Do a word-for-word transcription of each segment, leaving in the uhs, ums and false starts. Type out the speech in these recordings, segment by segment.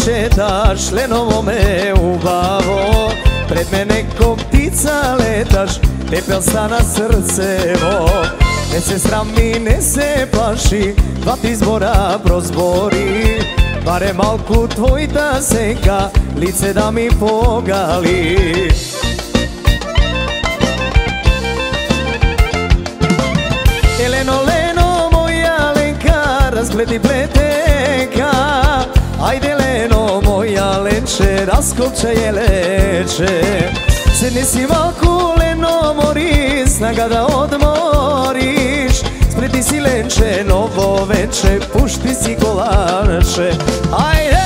šetaš, lenovo me ubavo, pred mene ko ptica letaš, pepel sta na srcevo. Ne se srami, ne se plaši, dva ti zbora prozbori, bare malku tvoj ta senka, lice da mi pogali. Leno, leno, moja lenka, razgledi pletenka, ajde leno, moja lenče, raskopče je leče. Sedni si malku, leno, mori, snaga da odmoriš, spleti si lenče, novo venče, pušti si kolanče. Ajde!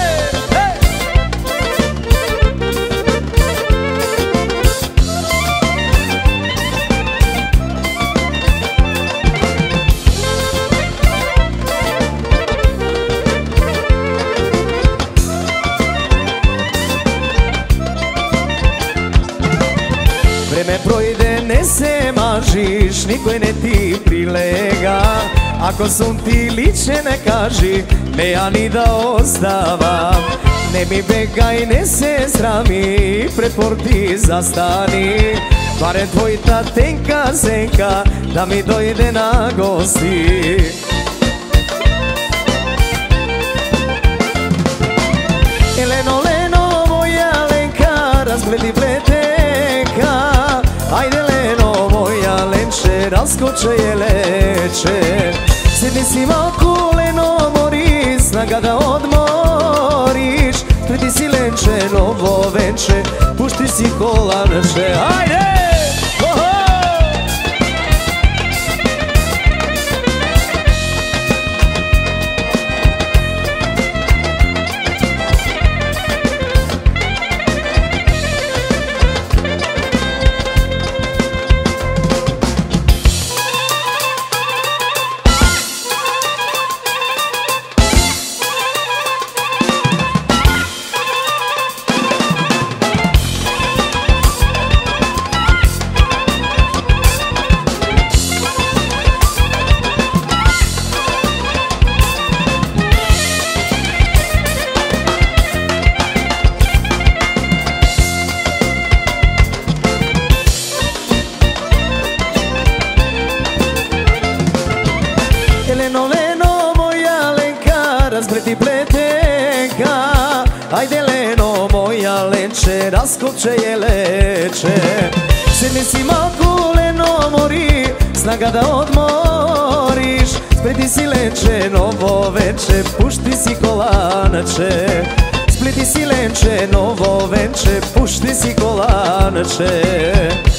Vreme projde, ne se mažiš, nikoj ne ti prilega. Ako sun ti liče ne kaži, me ja ni da ostavam. Ne mi begaj, ne se srami, pred porti zastani, barem tvoj ta tenka senka, da mi dojde na gosti. Leno, leno, moja lenka, razgledi pletenka, ajde leno, moja lenče, raskoče je leče. Sedni si malku, leno, mori, snaga da odmoriš, spredi si lenče, novo venče, pušti si kolanče. Ajde! Oho! Leno, leno, moja lenka, razgledi pletenka, ajde leno, moja lenče, raskopče je leče. Sedni si malku, leno, mori, snaga da odmoriš, spredi si lenče, novo venče, pušti si kolanče. Spleti si lenče, novo venče, pušti si kolanče.